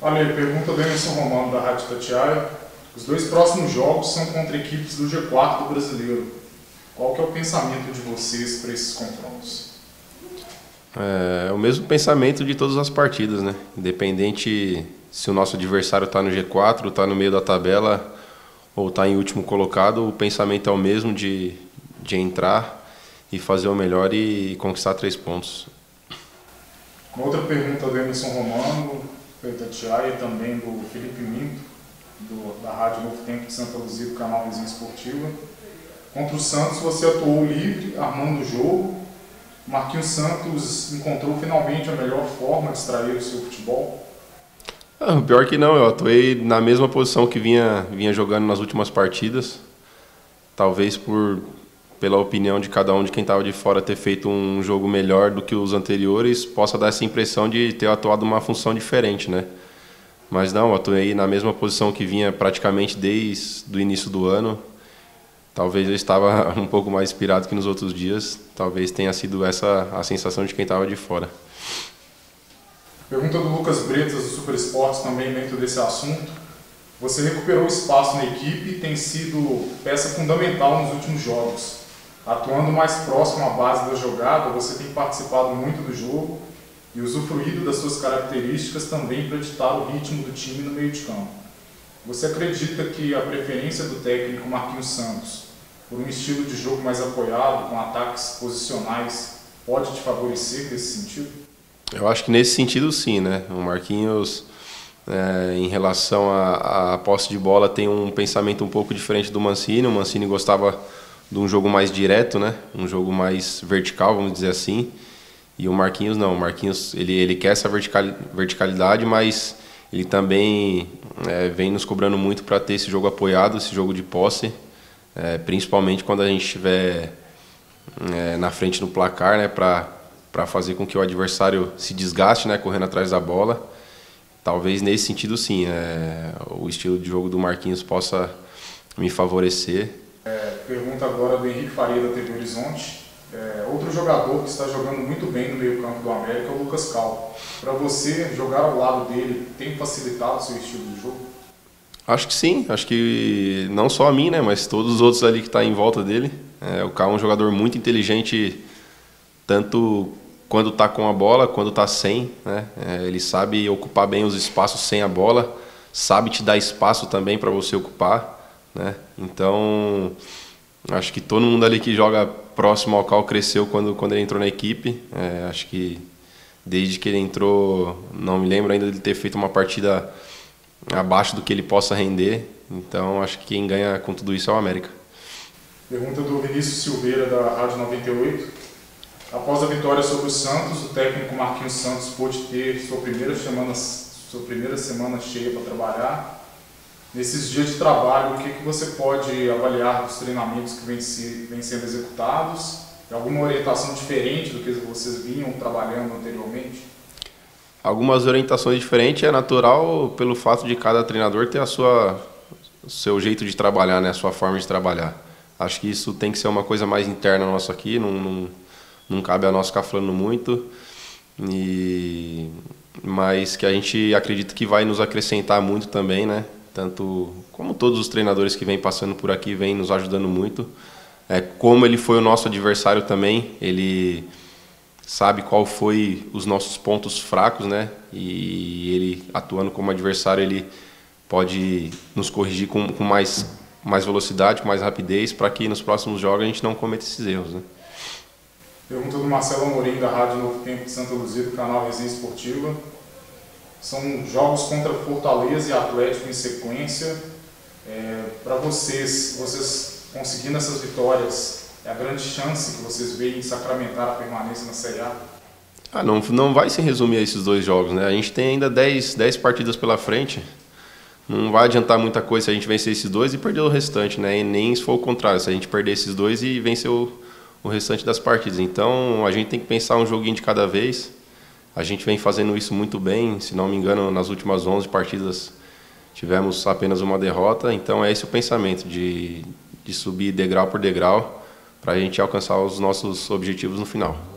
Olha, pergunta do Emerson Romano, da Rádio Itatiaia. Os dois próximos jogos são contra equipes do G4 do Brasileiro. Qual que é o pensamento de vocês para esses confrontos? É o mesmo pensamento de todas as partidas, né? Independente se o nosso adversário está no G4, está no meio da tabela ou está em último colocado, o pensamento é o mesmo de entrar e fazer o melhor e conquistar 3 pontos. Uma outra pergunta do Emerson Romano, do Itatiaia, e também do Felipe Minto, da Rádio Novo Tempo de Santa Luzia, do canal Resenha Esportiva. Contra o Santos, você atuou livre, armando o jogo. Marquinhos Santos encontrou finalmente a melhor forma de extrair o seu futebol? Pior que não, eu atuei na mesma posição que vinha jogando nas últimas partidas. Talvez pela opinião de cada um de quem estava de fora ter feito um jogo melhor do que os anteriores, possa dar essa impressão de ter atuado uma função diferente, né? Mas não, eu atuei na mesma posição que vinha praticamente desde o início do ano. Talvez eu estava um pouco mais inspirado que nos outros dias. Talvez tenha sido essa a sensação de quem estava de fora. Pergunta do Lucas Bretas, do Super Esportes, também dentro desse assunto. Você recuperou espaço na equipe e tem sido peça fundamental nos últimos jogos. Atuando mais próximo à base da jogada, você tem participado muito do jogo e usufruído das suas características também para ditar o ritmo do time no meio de campo. Você acredita que a preferência do técnico Marquinhos Santos por um estilo de jogo mais apoiado, com ataques posicionais, pode te favorecer nesse sentido? Eu acho que nesse sentido sim, né? O Marquinhos, em relação à posse de bola, tem um pensamento um pouco diferente do Mancini. O Mancini gostava de um jogo mais direto, né? Um jogo mais vertical, vamos dizer assim. E o Marquinhos não. O Marquinhos ele quer essa verticalidade, mas ele também vem nos cobrando muito para ter esse jogo apoiado, esse jogo de posse, principalmente quando a gente estiver na frente no placar, né? Para fazer com que o adversário se desgaste, né? Correndo atrás da bola. Talvez nesse sentido sim, o estilo de jogo do Marquinhos possa me favorecer. Pergunta agora do Henrique Faria, da TV Horizonte. Outro jogador que está jogando muito bem no meio campo do América é o Lucas Cal. Para você, jogar ao lado dele tem facilitado o seu estilo de jogo? Acho que sim, acho que não só a mim, né, mas todos os outros ali que estão em volta dele. O Cal é um jogador muito inteligente, tanto quando está com a bola, quando está sem, né? Ele sabe ocupar bem os espaços sem a bola, sabe te dar espaço também para você ocupar, né? Então, acho que todo mundo ali que joga próximo ao Cal cresceu quando ele entrou na equipe. Acho que desde que ele entrou, não me lembro ainda de ter feito uma partida abaixo do que ele possa render. Então, acho que quem ganha com tudo isso é o América. Pergunta do Vinícius Silveira, da Rádio 98. Após a vitória sobre o Santos, o técnico Marquinhos Santos pôde ter sua primeira semana cheia para trabalhar. Nesses dias de trabalho, o que você pode avaliar dos treinamentos que vêm sendo executados? Alguma orientação diferente do que vocês vinham trabalhando anteriormente? Algumas orientações diferentes é natural pelo fato de cada treinador ter o seu jeito de trabalhar, né? A sua forma de trabalhar. Acho que isso tem que ser uma coisa mais interna nossa aqui, não cabe a nós ficar falando muito, mas que a gente acredita que vai nos acrescentar muito também, né? Tanto como todos os treinadores que vêm passando por aqui vêm nos ajudando muito. Como ele foi o nosso adversário também, ele sabe qual foi os nossos pontos fracos, né? E ele, atuando como adversário, ele pode nos corrigir com mais velocidade, com mais rapidez, para que nos próximos jogos a gente não cometa esses erros, né? Pergunta do Marcelo Amorim, da Rádio Novo Tempo de Santa Luzia, do canal Resenha Esportiva. São jogos contra Fortaleza e Atlético em sequência. Para vocês conseguindo essas vitórias, é a grande chance que vocês veem de sacramentar a permanência na Série A? Não vai se resumir a esses 2 jogos, né? A gente tem ainda 10 partidas pela frente. Não vai adiantar muita coisa se a gente vencer esses 2 e perder o restante, né? E nem se for o contrário, se a gente perder esses 2 e vencer o restante das partidas. Então, a gente tem que pensar um joguinho de cada vez. A gente vem fazendo isso muito bem. Se não me engano, nas últimas 11 partidas tivemos apenas uma derrota. Então, é esse o pensamento, de subir degrau por degrau para a gente alcançar os nossos objetivos no final.